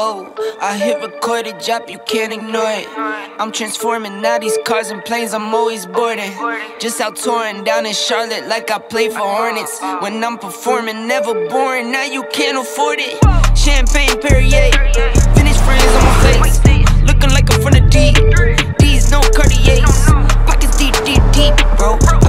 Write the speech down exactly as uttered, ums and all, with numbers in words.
Whoa, I hit record a drop, you can't ignore it. I'm transforming now these cars and planes, I'm always boarding. Just out touring down in Charlotte like I play for Hornets. When I'm performing, never boring, now you can't afford it. Champagne Perrier, finish friends on my face, looking like I'm from the deep. These no Cartiers, pockets deep, deep, deep, bro.